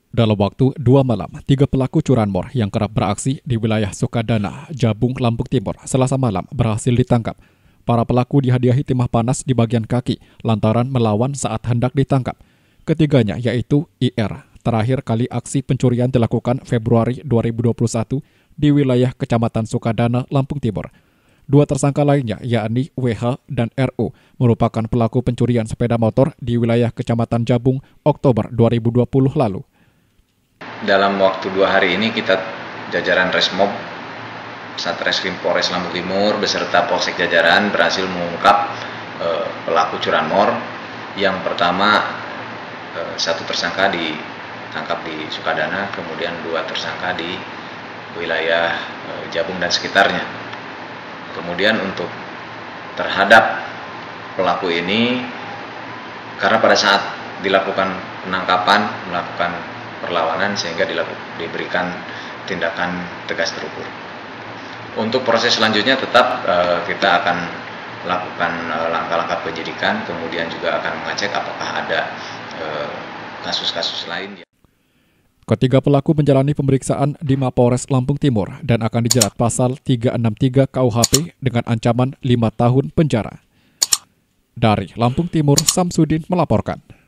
Dalam waktu 2 malam, 3 pelaku curanmor yang kerap beraksi di wilayah Sukadana, Jabung, Lampung Timur, Selasa malam berhasil ditangkap. Para pelaku dihadiahi timah panas di bagian kaki lantaran melawan saat hendak ditangkap. Ketiganya yaitu IR. Terakhir kali aksi pencurian dilakukan Februari 2021 di wilayah Kecamatan Sukadana, Lampung Timur. 2 tersangka lainnya, yakni WH dan RO, merupakan pelaku pencurian sepeda motor di wilayah Kecamatan Jabung Oktober 2020 lalu. Dalam waktu 2 hari ini kita jajaran Resmob Satreskrim Polres Lampung Timur beserta Polsek Jajaran berhasil mengungkap pelaku curanmor. Yang pertama, 1 tersangka ditangkap di Sukadana, kemudian 2 tersangka di wilayah Jabung dan sekitarnya. Kemudian untuk terhadap pelaku ini, karena pada saat dilakukan penangkapan, melakukan perlawanan sehingga diberikan tindakan tegas terukur. Untuk proses selanjutnya tetap kita akan lakukan langkah-langkah penyidikan, kemudian juga akan mengecek apakah ada kasus-kasus lain. Ketiga pelaku menjalani pemeriksaan di Mapolres Lampung Timur dan akan dijerat pasal 363 KUHP dengan ancaman 5 tahun penjara. Dari Lampung Timur, Samsudin melaporkan.